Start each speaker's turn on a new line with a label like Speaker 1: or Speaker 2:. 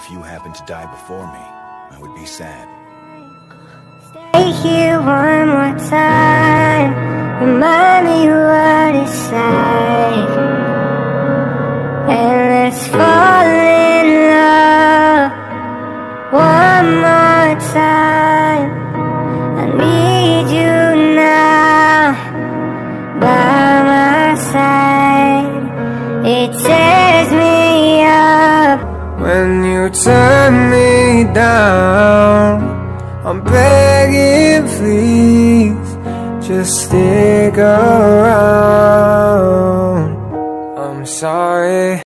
Speaker 1: if you happened to die before me, I would be sad.
Speaker 2: Stay here one more time. Remind me what it's like. And let's fall in love one more time. I need you now by my side. It tears me up
Speaker 3: when you turn me down. I'm begging, please, just stick around. I'm sorry.